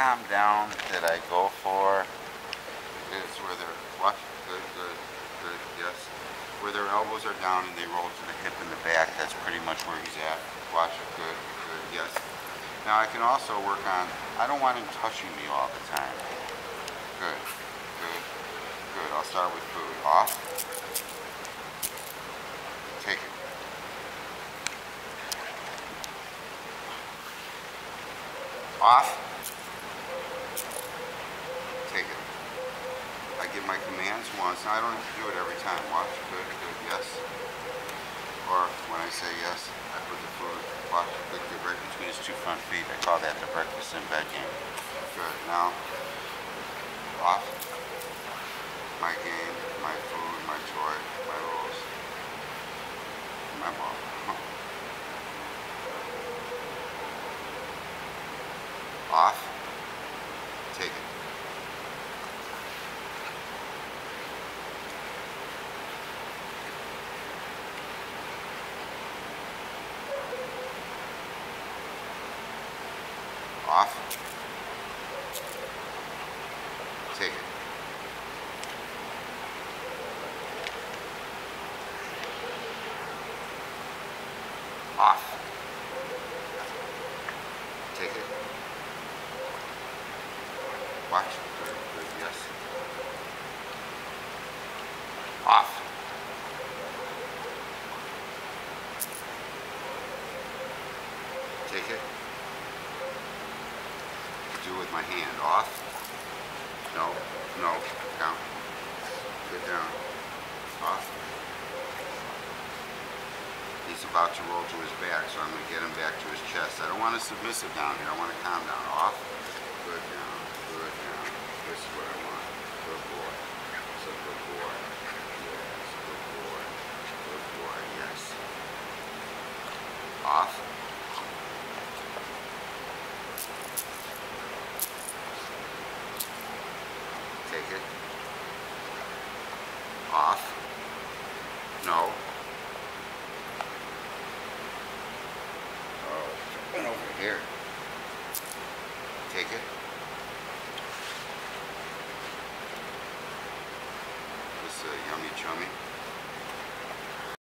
calm down that I go for is where they're, watch, good, good, good, yes. Where their elbows are down and they roll to the hip and the back, that's pretty much where he's at. Watch, good, good, yes. Now I can also work on, I don't want him touching me all the time. Good, good, good. I'll start with food. Off. Take it. Off. Take it. I give my commands once. Now I don't have to do it every time. Watch. Good, good, yes. Or when I say yes, I put the food, watch, good, good, right between his two front feet. I call that the breakfast in bed game. Good. Now, off. My game, my food, my toy, my rules, my ball. Off. Take it. Off. Take it. Off. Take it. Watch. Good, good, yes. Off. Take it. Do with my hand. Off. No, no, down. Good down. Off. He's about to roll to his back, so I'm going to get him back to his chest. I don't want a submissive down here. I want to calm down. Off. Good down. Good down. This is what I want. Good boy. It's a good boy. Yes. Good boy. Good boy. Yes. Off. Take it. Off. No. Oh, and over here. Take it. This yummy chummy.